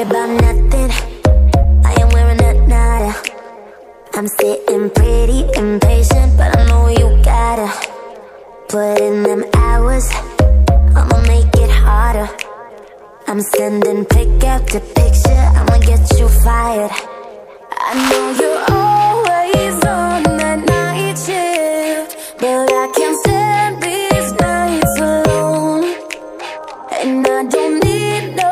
about nothing. I am wearing a nada. I'm sitting pretty impatient, but I know you gotta put in them hours. I'ma make it harder. I'm sending pick after picture, I'ma get you fired. I know you're always on that night shift, but I can't stand these nights alone. And I don't need no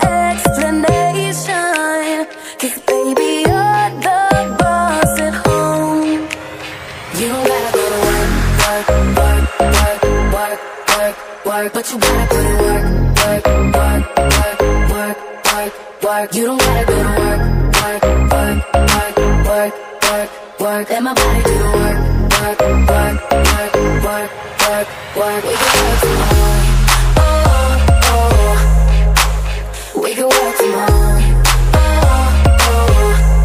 explanation, 'cause baby, you're the boss at home. You don't gotta go to work, work, work, work, work, work, work, but you gotta put in work, work, work, work, work, work, work. You don't gotta go to work, work, work, work, work, work, work. Let my body do the work, work, work, work, work, work, work. We can work tomorrow. Oh, oh. We can work tomorrow. Oh, oh.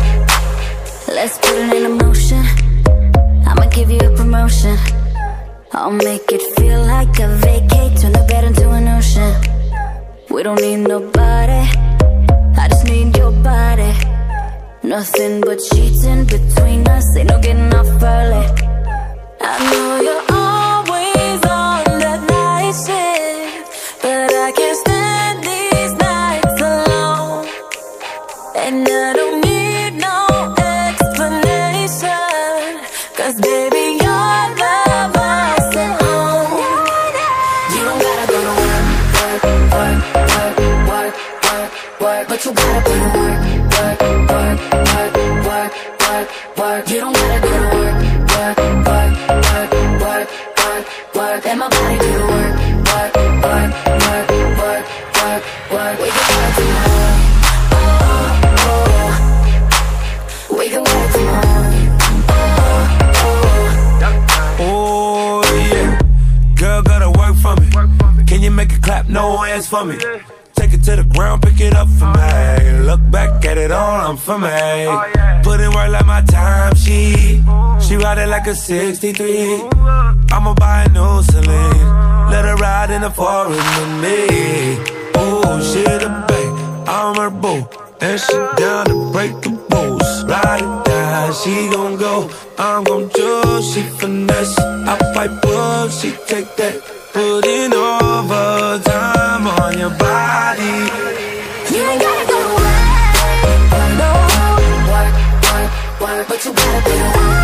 Let's put it in motion. I'ma give you a promotion. I'll make it feel like a vacate, turn the bed into an ocean. We don't need nobody, I just need your body. Nothing but sheets in between us, ain't no getting off early. I know you're always on that night shift, but I can't stand these nights alone. And I don't need no explanation, 'cause baby, you're the boss at home. You don't gotta go to work, work, work, work, work, work, work, but you gotta put in work, work, work, work, work, work, work. You don't gotta go to work, work, work, work, work, work, work. Let my body do the work, work, work, work, work, work, work. We can work tomorrow. Oh, oh. We can work tomorrow. Oh yeah, girl gotta work for me. Can you make it clap? No hands for me. Take it to the ground, pick it up for me. Look back at it all, I'm for me. Put in work like my time, she ride it like a 63. I'ma buy a new Celine, let her ride in the forest with me. Oh, she the bae, I'm her boo, and she down to break the rules. Ride it down, she gon' go, I'm gon' choose. She finesse, I pipe up, she take that. Putting overtime on your body. You ain't gotta go to work, no. Work, work, work, but you gotta be